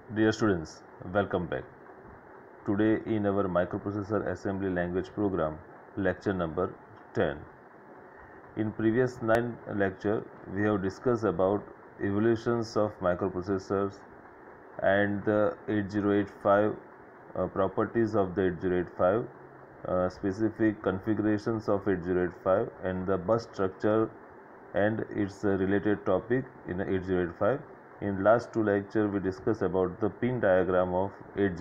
Dear students, welcome back. Today in our microprocessor assembly language program, lecture number 10. In previous 9 lecture, we have discussed about evolutions of microprocessors and the 8085 properties of the 8085, specific configurations of 8085 and the bus structure and its related topic in 8085. In last two lecture we discussed about the pin diagram of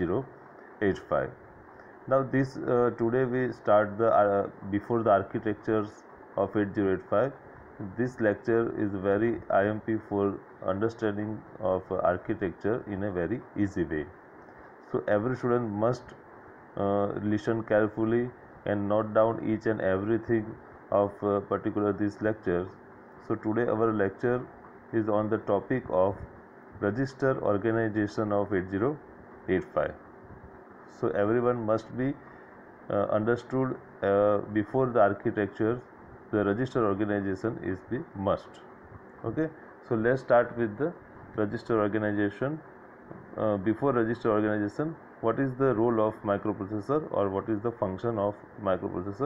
8085. Now this today we start the before the architectures of 8085. This lecture is very IMP for understanding of architecture in a very easy way. So every student must listen carefully and note down each and everything of particular these lectures. So today our lecture is on the topic of register organization of 8085. So everyone must be understood before the architecture the register organization is the must. Okay, so let's start with the register organization. Before register organization, what is the role of microprocessor or what is the function of microprocessor?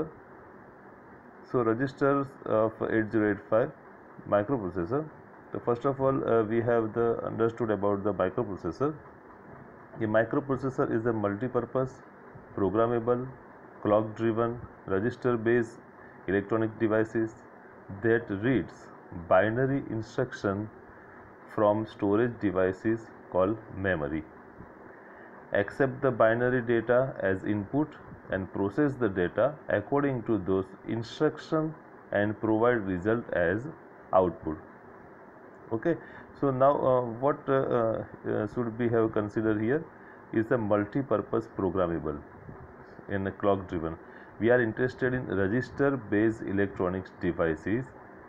So registers of 8085 microprocessor. So first of all, we have the understood about the microprocessor. A microprocessor is a multi-purpose, programmable, clock-driven, register-based electronic devices that reads binary instruction from storage devices called memory, accept the binary data as input and process the data according to those instructions and provide result as output. Okay, so now what should we have considered here is a multi-purpose programmable in a clock driven. We are interested in register based electronics devices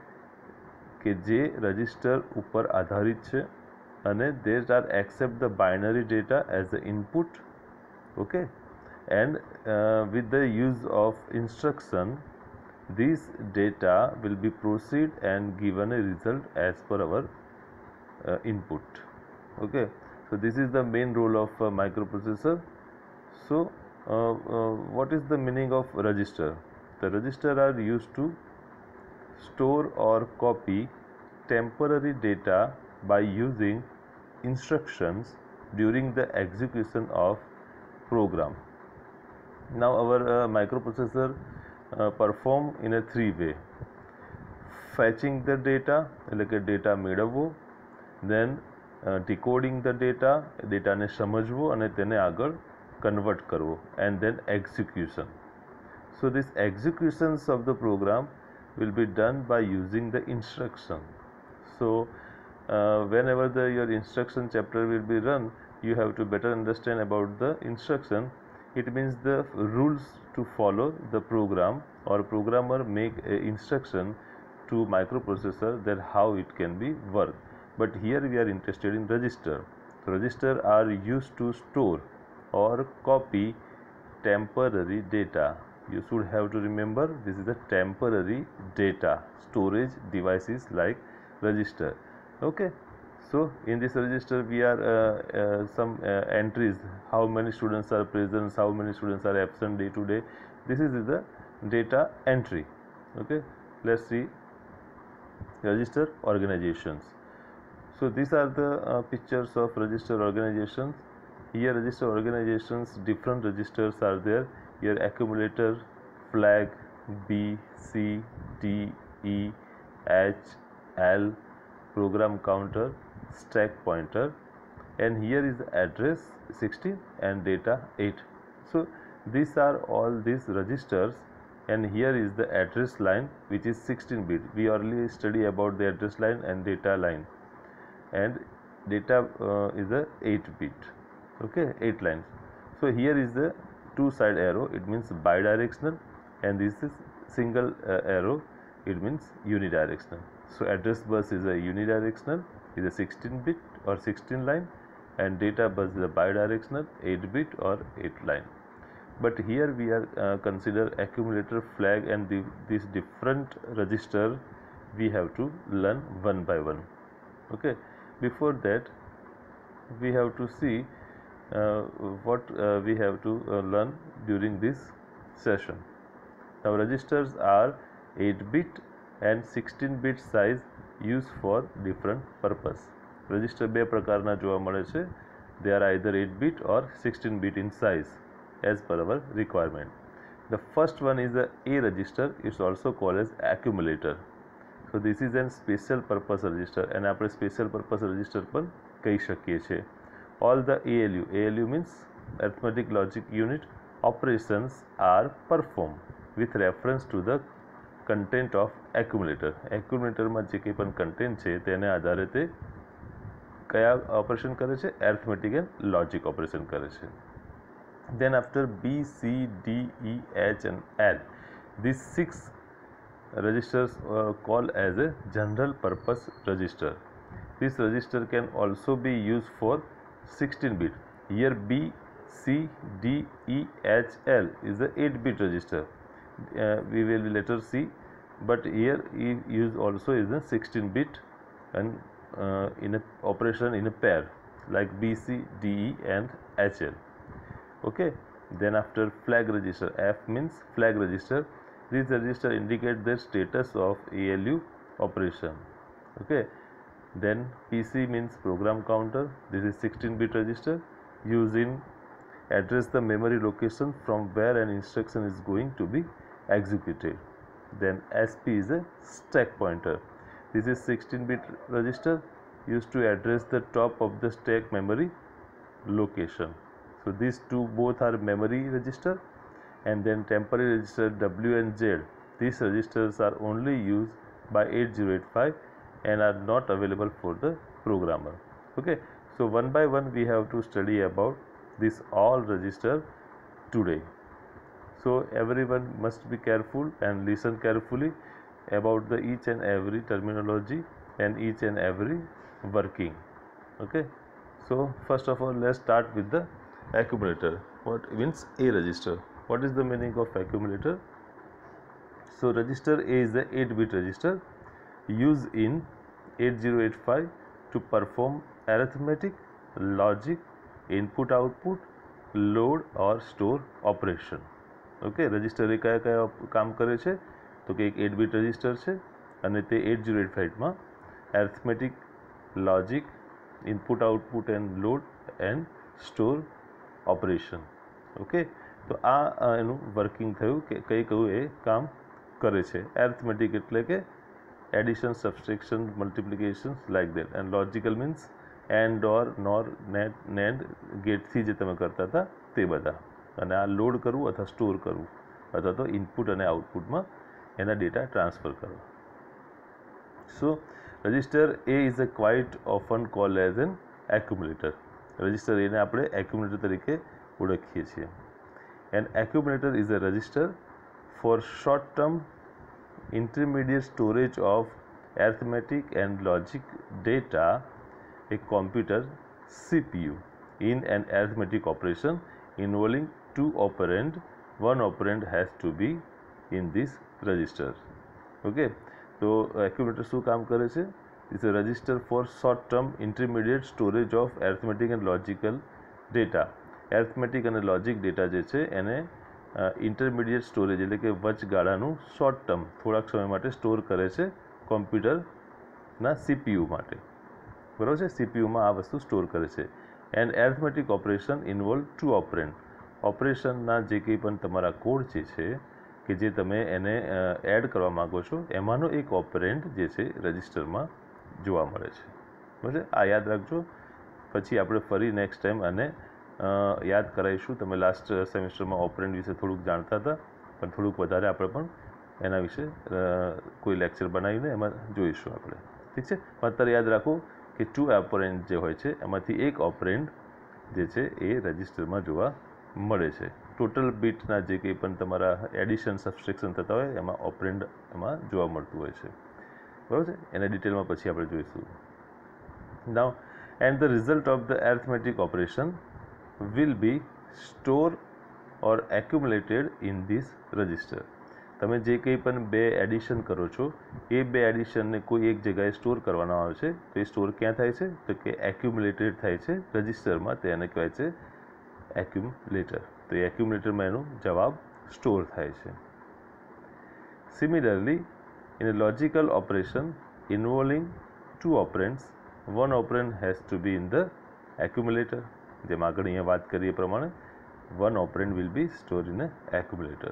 કે જે register ઉપર આધારિત છે અને that are accept the binary data as the input. Okay, and with the use of instruction this data will be proceed and given a result as per our input. Okay, so this is the main role of microprocessor. So what is the meaning of register? The register are used to store or copy temporary data by using instructions during the execution of program. Now our microprocessor perform in a three way: fetching the data એટલે કે data મેળવવો, then decoding the data ડેટાને સમજવો અને તેને આગળ convert કરવો, and then execution. So this executions of the program will be done by using the instruction. So whenever your instruction chapter will be run, you have to better understand about the instruction. It means the rules to follow the program, or programmer make a instruction to microprocessor that how it can be work. But here we are interested in register. So register are used to store or copy temporary data. You should have to remember this is a temporary data storage devices like register. Okay, so in this register we are some entries, how many students are present, how many students are absent day to day. This is the data entry. Okay, let's see register organizations. So these are the pictures of register organizations. Here register organizations, different registers are there. Here accumulator, flag, B, C, D, E, H, L, program counter, stack pointer, and here is address 16 and data 8. So these are all these registers, and here is the address line which is 16 bit. We already study about the address line and data line, and data is a 8 bit. Okay, 8 lines. So here is the two side arrow, it means bidirectional, and this is single arrow, it means unidirectional. So address bus is a unidirectional, is a 16 bit or 16 line, and data bus is a bidirectional 8 bit or 8 line. But here we are consider accumulator, flag, and these different register we have to learn one by one. Okay, before that we have to see what we have to learn during this session. Now registers are 8-bit and 16-bit size used for different purpose. Register બે પ્રકારના જોવા મળે છે. They are either 8-bit or 16-bit in size as per our requirement. The first one is the A register. It's also called as accumulator. So this is an special purpose register and આપણે special purpose register પણ કહી શકીએ છીએ. All the ALU means arithmetic logic unit operations are performed with reference to the content of accumulator. Accumulator માં જે કંઈ પણ content છે તેને આધારે તે કયા ઓપરેશન કરે છે? arithmetic and logic operation કરે છે. Then after B, C, D, E, H and L, these 6 registers called as a general purpose register. This register can also be used for 16-bit. Here B, C, D, E, H, L is the 8-bit register. We will later see, but here use also is the 16-bit and in a operation in a pair like B, C, D, E and H, L. Okay. Then after flag register, F means flag register. This register indicate the status of ALU operation. Okay. Then PC means program counter. This is 16-bit register used in address the memory location from where an instruction is going to be executed. Then SP is a stack pointer. This is 16-bit register used to address the top of the stack memory location. So these two both are memory register. And then temporary register W and Z. These registers are only used by 8085 and are not available for the programmer. Okay. So one by one we have to study about this all register today. So everyone must be careful and listen carefully about the each and every terminology and each and every working. Okay. So first of all, let's start with the accumulator. What means A register? What is the meaning of accumulator? So register A is the 8-bit register used in 8085 to perform arithmetic, logic, input output, load or store operation. Okay, register એ કયા કયા કામ કરે છે? તો કે એક 8-bit register છે અને તે 8085 માં arithmetic, logic, input output and load and store operation. Okay, તો આ એનું વર્કિંગ થયું કે કઈ કયું એ કામ કરે છે. arithmetic એટલે કે addition, subtraction, multiplication like that, and logical means and or nor NAND gate થી જે તમે કરતા હતા તે બધા. અને આ લોડ કરવું અથવા સ્ટોર કરવું અથવા તો ઇનપુટ અને આઉટપુટમાં એના ડેટા ટ્રાન્સફર કરવા. So register A is a quite often call as an accumulator. Register એને આપણે એક્યુમ્યુલેટર તરીકે ઓળખીએ છીએ. And accumulator is a register for short term intermediate storage of arithmetic and logic data, a computer CPU in an arithmetic operation involving 2 operand. One operand has to be in this register. Okay, so accumulator શું કામ કરે છે? It's a register for short term intermediate storage of arithmetic and logical data. arithmetic અને logic data જે છે એને intermediate storage એટલે કે વચગાળાનું શોર્ટ ટર્મ થોડાક સમય માટે સ્ટોર કરે છે કોમ્પ્યુટરના CPU માટે. બરાબર છે? CPUમાં આ વસ્તુ સ્ટોર કરે છે. And arithmetic operation involve 2 operand. ઓપરેશનના જે કંઈ પણ તમારા કોડ જે છે કે જે તમે એને એડ કરવા માગો છો એમાંનો એક ઓપરેન્ડ જે છે રજિસ્ટરમાં જોવા મળે છે. બરાબર? આ યાદ રાખજો. પછી આપણે ફરી નેક્સ્ટ ટાઈમ આને યાદ કરાવીશું. તમે લાસ્ટ સેમિસ્ટરમાં ઓપરેન્ડ વિશે થોડુંક જાણતા હતા પણ થોડુંક વધારે આપણે પણ એના વિશે કોઈ લેક્ચર બનાવીને એમાં જોઈશું આપણે. ઠીક છે? પણ અત્યારે યાદ રાખો કે 2 ઓપરેન્ડ જે હોય છે એમાંથી એક ઓપરેન્ડ જે છે એ રજિસ્ટરમાં જોવા મળે છે. ટોટલ બીટના જે કંઈ પણ તમારા એડિશન સબસ્ટ્રેક્શન થતા હોય એમાં ઓપરેન્ડ એમાં જોવા મળતું હોય છે. બરાબર છે? એના ડિટેલમાં પછી આપણે જોઈશું. Now and the result of the arithmetic operation will be stored or accumulated in this register. તમે જે કંઈ પણ બે એડિશન કરો છો એ બે એડિશનને કોઈ એક જગ્યાએ સ્ટોર કરવાના આવે છે તો એ સ્ટોર ક્યાં થાય છે તો કે એક્યુમ્યુલેટેડ થાય છે રજિસ્ટરમાં, તેને કહેવાય છે એક્યુમ્યુલેટર. તો એ એક્યુમ્યુલેટરમાં એનો જવાબ સ્ટોર થાય છે. Similarly in a logical operation involving two operands, one operand has to be in the accumulator. જેમ આગળ અહીંયા વાત કરીએ પ્રમાણે one operand will be stored in a accumulator.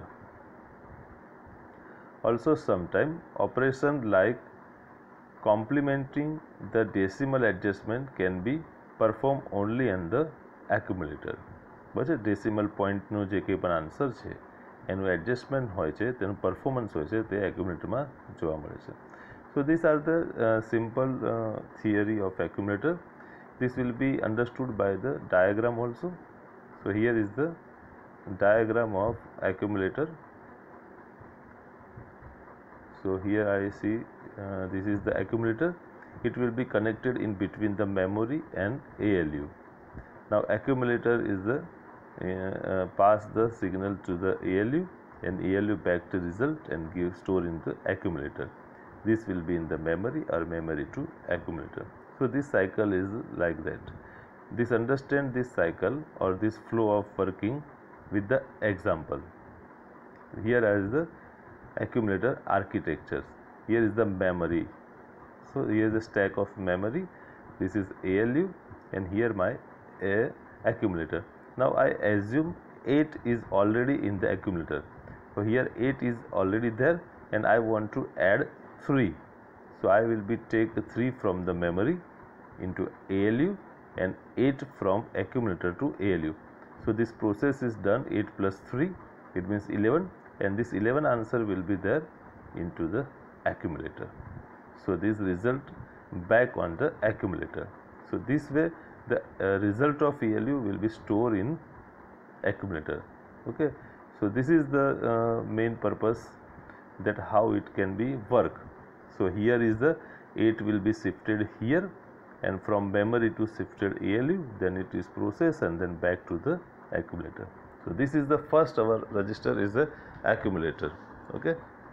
Also sometime operation like complementing the decimal adjustment can be performed only in the accumulator. બસ decimal પોઈન્ટનો જે કંઈ પણ આન્સર છે એનું એડજસ્ટમેન્ટ હોય છે, તેનું પરફોર્મન્સ હોય છે, તે એક્યુમ્યુલેટરમાં જોવા મળે છે. So this are the simple theory of accumulator. This will be understood by the diagram also. So here is the diagram of accumulator. So here I see this is the accumulator. It will be connected in between the memory and ALU. Now accumulator is the pass the signal to the ALU and ALU back to result and give store in the accumulator. This will be in the memory or memory to accumulator. So this cycle is like that. This understand this cycle or this flow of working with the example. Here is the accumulator architectures. Here is the memory. So here is a stack of memory. This is ALU and here my accumulator. Now I assume 8 is already in the accumulator. So here 8 is already there and I want to add 3. So I will be take 3 from the memory into ALU and 8 from accumulator to ALU. So this process is done. 8 plus 3 it means 11 and this 11 answer will be there into the accumulator. So this result back on the accumulator. So this way the result of ALU will be stored in accumulator. Okay, so this is the main purpose that how it can be work. So here is the 8 will be shifted here and from memory to shifted ALU, then it is processed and then back to the accumulator. So this is the first our register is the accumulator. Okay,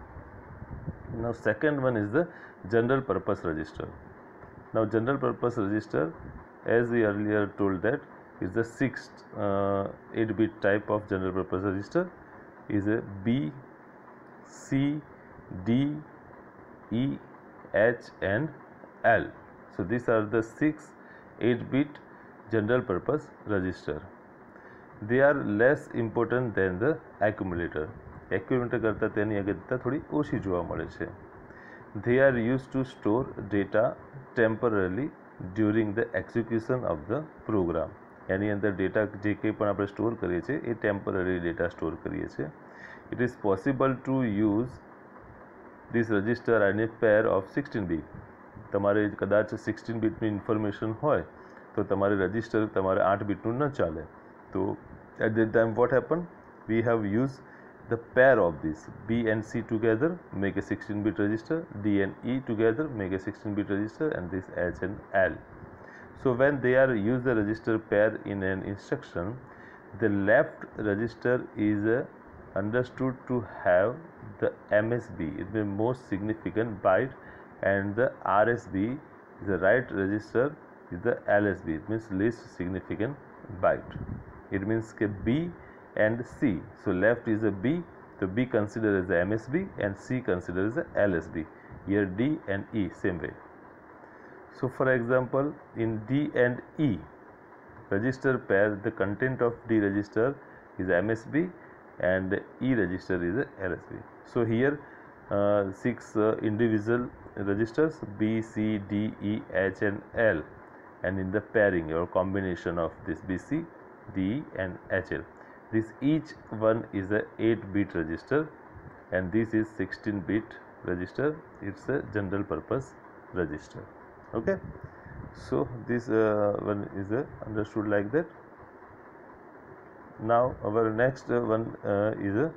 now second one is the general purpose register. Now general purpose register, as we earlier told, that is the sixth 8-bit type of general purpose register is a B, C, D, E, H and L. So these are the 6 8-bit general purpose register. They are less important than the accumulator. Accumulator करता तेनी अगत्या थोड़ी ओછી જોવા મળે છે. They are used to store data temporarily during the execution of the program. એની અંદર data જે કંઈ પણ આપણે સ્ટોર કરીએ છીએ એ ટેમ્પરરી ડેટા સ્ટોર કરીએ છીએ. It is possible to use this register and a pair of 16 bit. તમારે કદાચ 16 બીટની ઇન્ફોર્મેશન હોય તો તમારે રજિસ્ટર તમારે 8 બીટનું ન ચાલે. તો at that time what happened, we have used the pair of this B and C together make a 16-bit register, D and E together make a 16-bit register and this H and L. So when they are use the register pair in an instruction, the left register is understood to have the MSB, it means most significant byte, and the RSB, the right register, is the LSB, it means least significant byte. It means B and C. So left is a B, so B considered as the MSB and C considered as the LSB. Here D and E same way. So for example, in D and E register pair, the content of D register is MSB and E register is a LSB. So here 6 individual registers B, C, D, E, H and L, and in the pairing or combination of this BC, DE and HL. This each one is a 8-bit register and this is 16-bit register. It's a general purpose register. Okay, so this one is understood like that. Now our next one is a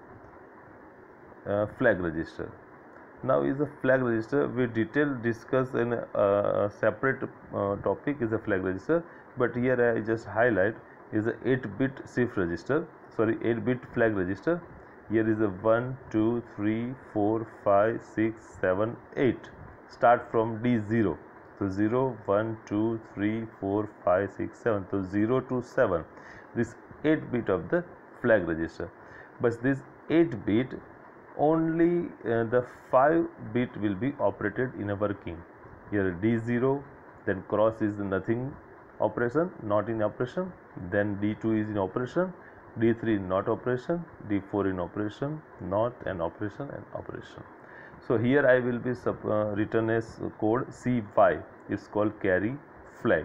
flag register. Now is a flag register. We detail discuss in a separate topic is a flag register, but here I just highlight is a 8-bit shift register, sorry 8-bit flag register, Here is a 1, 2, 3, 4, 5, 6, 7, 8. Start from D0. So 0, 1, 2, 3, 4, 5, 6, 7. So 0 to 7. This 8 bit of the flag register. But this 8 bit only the 5 bit will be operated in a working. Here D0, then cross is nothing operation, not in operation, then D2 is in operation, D3 not operation, D4 in operation, not an operation and operation. So here I will be written as code CY. It's called carry flag.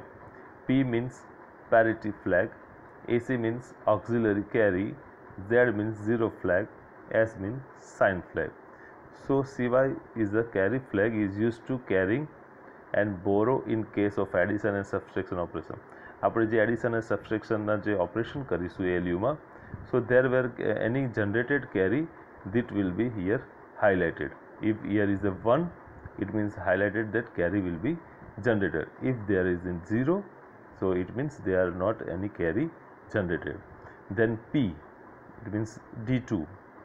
P means parity flag, AC means auxiliary carry, Z means zero flag, S means sign flag. So CY is the carry flag is used to carrying and borrow in case of addition and subtraction operation. આપણે જે addition અને સબટ્રેક્શનના જે operation કરીશું ALU માં, so there were any generated carry that will be here highlighted. If here is a 1, it means highlighted that carry will be generated. If there is in 0, so it means there are not any carry generated. Then P, it means D2.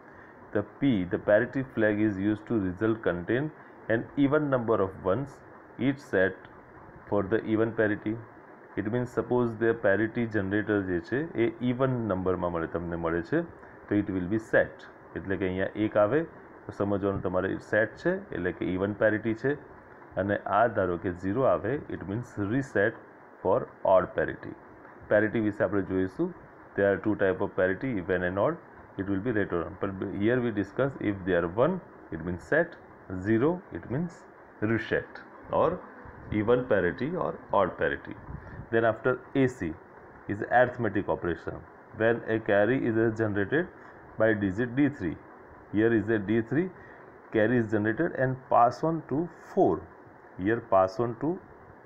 The P, the parity flag is used to result contain an even number of ones, each set for the even parity. It means suppose the parity generator જે છે એ even નંબરમાં તમને મળે છે, તો it will be set. એટલે કે અહીંયા 1 આવે તો સમજવાનું તમારે સેટ છે એટલે કે even parity છે, અને આ ધારો કે 0 આવે, it means reset for odd parity. Parity વિશે આપણે જોઈશું. There are two type of parity, even and odd. It will be later on, but here we discuss if they are 1, it means set, 0, it means reset, or even parity or odd parity. Then after AC is arithmetic operation. When a carry is generated by digit D3, here is a D3, carry is generated and pass on to 4. Here pass on to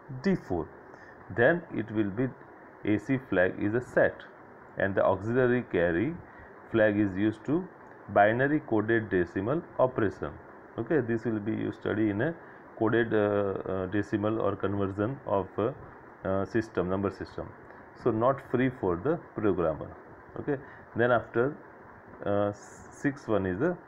D4. Then it will be AC flag is a set, and the auxiliary carry flag is used to binary coded decimal operation. Okay, this will be you study in a coded decimal or conversion of system, number system. So not free for the programmer. Okay, then after 6 one is a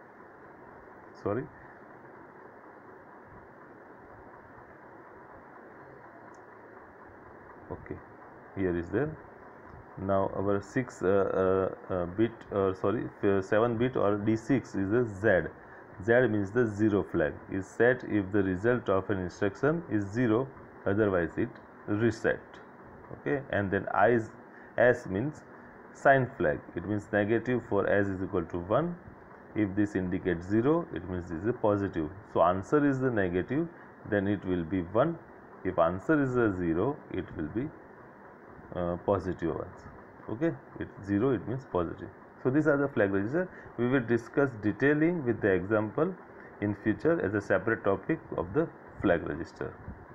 okay, here is there. Now our 6 bit 7 bit or D6 is a Z. Z means the 0 flag is set if the result of an instruction is 0, otherwise it reset. Okay, and then S means sign flag. It means negative for S is equal to 1. If this indicates 0, it means this is a positive. So answer is the negative, then it will be 1. If answer is a 0, it will be positive ones. Okay, it's 0, it means positive. So these are the flag register. We will discuss detailing with the example in future as a separate topic of the flag register.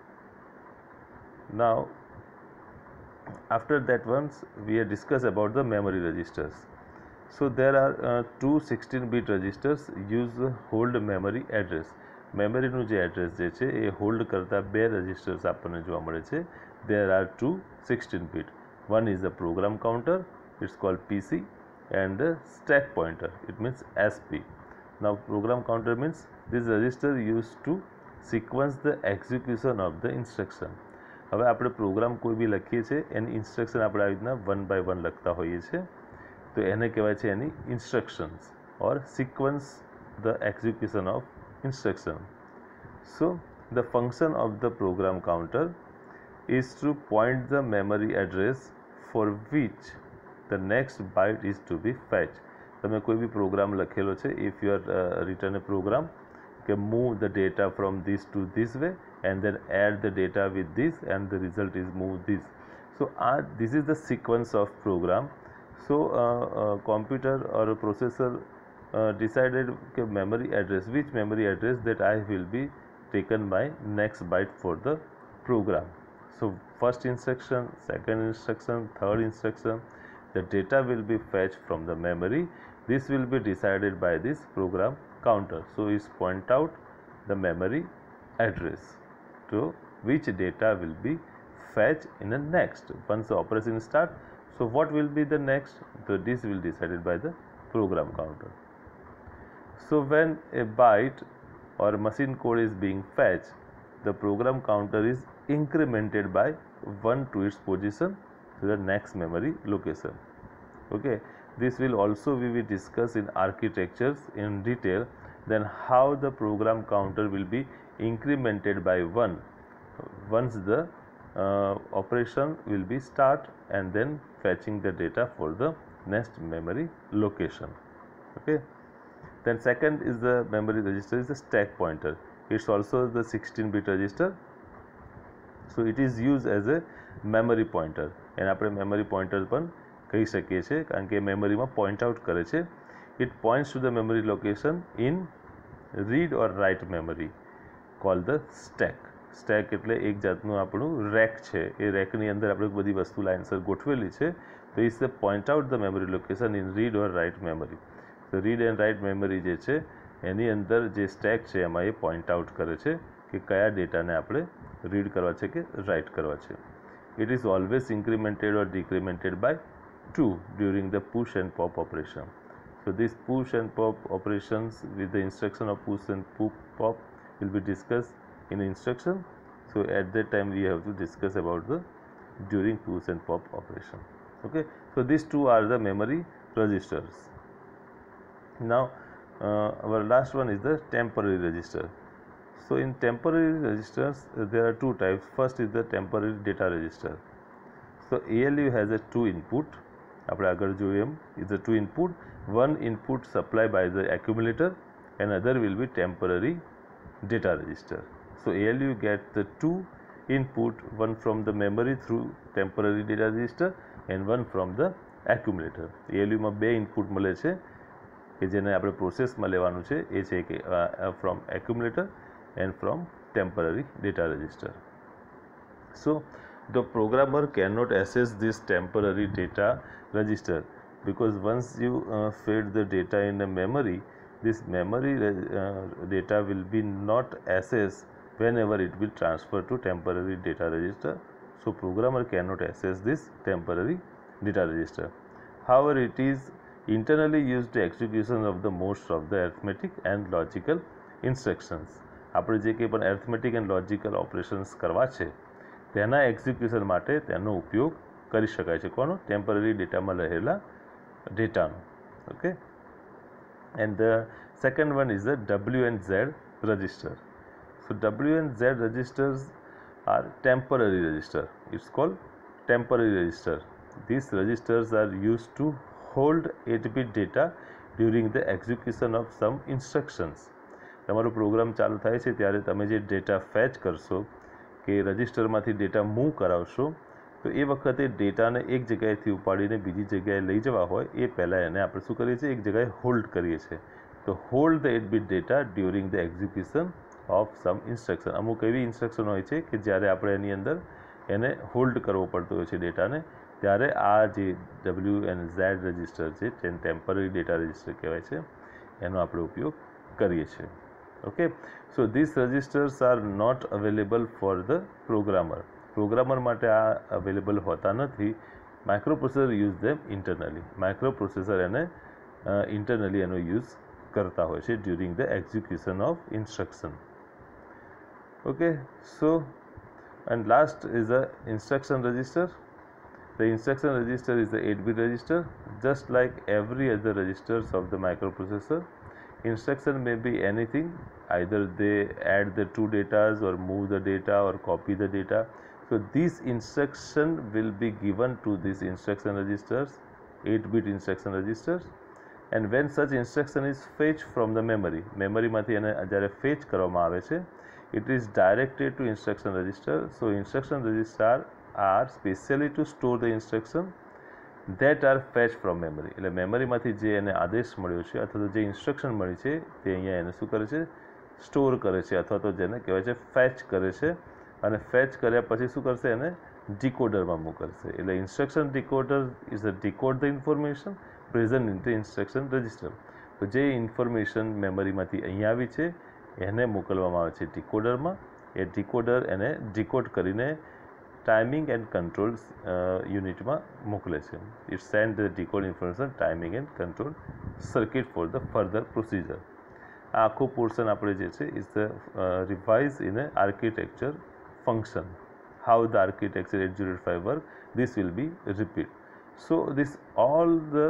Now after that once we have discussed about the memory registers. So there are two 16-bit registers use hold memory address. Memory નું જે address જે છે એ hold કરતા બે registers આપણને જોવા મળે છે. There are two 16-bit. One is the program counter, it's called PC, and the stack pointer, it means SP. Now program counter means this register used to sequence the execution of the instruction. હવે આપણે programme કોઈ બી લખીએ છીએ એની instruction આપણે આવી રીતના 1 by 1 લખતા હોઈએ છીએ, તો એને કહેવાય છે એની instructions or sequence the execution of instruction. So the function of the program counter is to point the memory address for which the next byte is to be fetched. તમે કોઈ બી પ્રોગ્રામ લખેલો છે, if you are written a program કે move the data from this to this way and then add the data with this and the result is move this. So this is the sequence of program. So computer or a processor decided memory address, which memory address that I will be taken by next byte for the program. So first instruction, second instruction, third instruction, the data will be fetched from the memory. This will be decided by this program counter. So is point out the memory address to which data will be fetched in the next once the operation start. So what will be the next? So this will decided by the program counter. So when a byte or machine code is being fetched, the program counter is incremented by 1 to its position to the next memory location. Okay, this will also be discussed in architectures in detail, then how the program counter will be incremented by 1 once the operation will be start and then fetching the data for the next memory location. Okay, then second is the memory register is the stack pointer. It's also the 16-bit register, so it is used as a memory pointer. એને આપણે memory pointer પણ કહી શકીએ છીએ કારણ કે મેમરીમાં point out કરે છે. It points to the memory location in read or write memory called the stack. Stack એટલે એક જાતનું આપણું રેક છે. એ રેકની અંદર આપણે બધી વસ્તુ લાઇનસર ગોઠવેલી છે, તો it's the point out the memory location in read or write memory. તો રીડ એન્ડ રાઇટ મેમરી જે છે એની અંદર જે સ્ટેક છે એમાં એ પોઈન્ટ આઉટ કરે છે કે કયા ડેટાને આપણે રીડ કરવા છે કે રાઇટ કરવા છે. It is always incremented or decremented by 2 during the push and pop operation. So this push and pop operations with the instruction of push and pop will be discussed in instruction. So at that time we have to discuss about the during push and pop operation. Okay, so these two are the memory registers. Now our last one is the temporary register. So in temporary registers there are two types. First is the temporary data register. So ALU has a 2 input. આપણે આગળ જોયું એમ is a 2 input. One input supplied by the accumulator and other will be temporary data register. So ALU gets the 2 input, one from the memory through temporary data register and one from the accumulator. ALU માં બે input મળે છે કે જેને આપણે પ્રોસેસમાં લેવાનું છે, એ છે કે from accumulator and from temporary data register. So the programmer cannot access this temporary data register because once you feed the data in a memory, this memory data will be not accessed whenever it will transfer to temporary data register. So programmer cannot access this temporary data register. However, it is internally used to execution of the most of the arithmetic and logical instructions. આપણે જે કંઈ પણ arithmetic and logical operations કરવા છે તેના execution માટે તેનો ઉપયોગ કરી શકાય છે. કોનો? ટેમ્પરરી ડેટામાં રહેલા ડેટાનો. Okay, and the second one is the W and Z register. So W and Z registers are temporary register. It's called temporary register. These registers are used to hold 8-bit data during the execution of some instructions. તમારો program ચાલુ થાય છે ત્યારે તમે જે data fetch કરશો કે રજિસ્ટરમાંથી data move કરાવશો, તો એ વખતે ડેટાને એક જગ્યાએથી ઉપાડીને બીજી જગ્યાએ લઈ જવા હોય એ પહેલાં એને આપણે શું કરીએ છીએ? એક જગ્યાએ હોલ્ડ કરીએ છીએ. તો hold the 8-bit data during the execution of some instruction. અમુક એવી ઇન્સ્ટ્રક્શન હોય છે કે જ્યારે આપણે એની અંદર એને હોલ્ડ કરવો પડતો હોય છે ડેટાને, ત્યારે આ જે W and Z રજિસ્ટર છે, જેને ટેમ્પરરી ડેટા રજિસ્ટર કહેવાય છે, એનો આપણે ઉપયોગ કરીએ છીએ. Okay, so these registers are not available for the programmer. Programmer માટે આ available હોતા નથી. Microprocessor use them internally. Microprocessor એને internally એનો use કરતા હોય છે during the execution of instruction. Okay, so and last is the instruction register. The instruction register is the 8-bit register. Just like every other registers of the microprocessor, instruction may be anything. Either they add the two datas or move the data or copy the data. So this instruction will be given to these instruction registers, 8-bit instruction registers. And when such instruction is fetched from the memory માંથી એને જ્યારે fetch કરવામાં આવે છે, it is directed to instruction register. So instruction register are specially to store the instruction that are fetched from memory. એટલે મેમરીમાંથી જે એને આદેશ મળ્યો છે અથવા તો જે ઇન્સ્ટ્રક્શન મળી છે તે અહીંયા એને શું કરે છે? સ્ટોર કરે છે, અથવા તો જેને કહેવાય છે ફેચ કરે છે. અને ફેચ કર્યા પછી શું કરશે? એને ડીકોડરમાં મૂવ કરશે. એટલે instruction decoder is a decode the information present in the instruction register. તો જે ઇન્ફોર્મેશન મેમરીમાંથી અહીંયા આવી છે એને મોકલવામાં આવે છે ડીકોડરમાં. એ ડીકોડર એને ડીકોડ કરીને timing and control unit માં મોકલે છે. It send the decode information timing and control circuit for the further procedure. આખો પોર્શન આપણે જે છે is revise in a architecture function, how the architecture 8085 work, this will be repeat. So this all the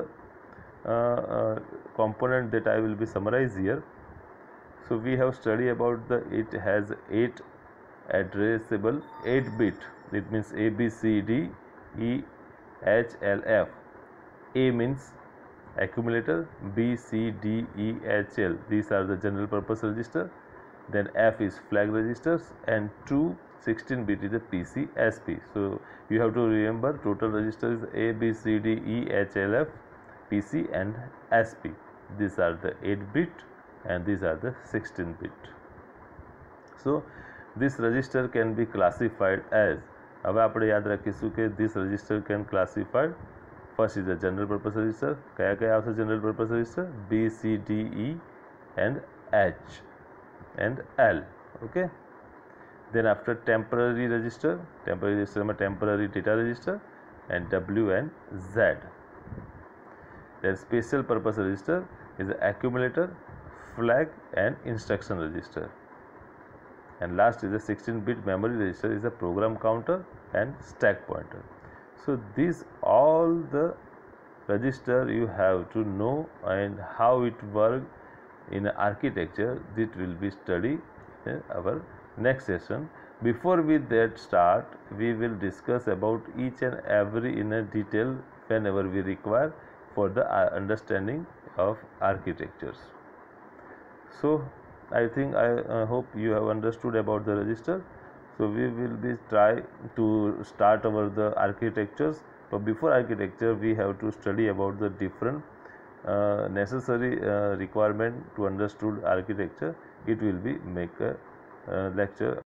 component that I will be summarize here. So we have studied about the, it has 8 addressable 8 bit, it means A B C D E H L F. A means accumulator, B C D E H L, these are the general purpose register, then F is flag registers, and 2 16 bit is the PC SP. So you have to remember total register is A B C D E H L F PC and SP. These are the 8 bit and these are the 16 bit. So this register can be classified as, હવે આપણે યાદ રાખીશું કે this register can classified, first is the general purpose register. કયા કયા આવશે general purpose register? B C D E and H and L. Okay. Then after temporary register में temporary data register and W and Z. Then special purpose register is the accumulator, flag and instruction register. And last is the 16 bit memory register is the program counter and stack pointer. So these all the register you have to know and how it work in architecture, that will be studied in our next session. Before we that start, we will discuss about each and every in a detail whenever we require for the understanding of architectures. So I think I hope you have understood about the register. So we will be try to start our the architectures, but before architecture we have to study about the different necessary requirement to understood architecture. It will be make a lecture